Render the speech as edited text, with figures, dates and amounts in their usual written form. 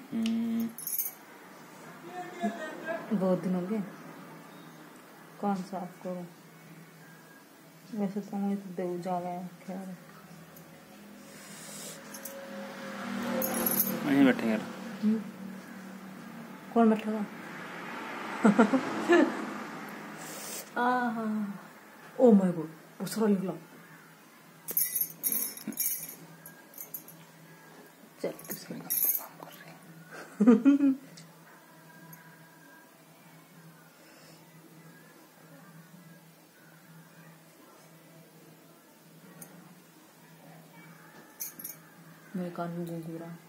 बहुत दिन हो गए। कौन सा आपको? वैसे तो मुझे तो देव जा रहा है। खैर वहीं बैठेंगे। कौन बैठेगा? ओ माय गॉड, दूसरा निकला। चल दूसरा काम कर रही। मेरे कान में गूंज रहा।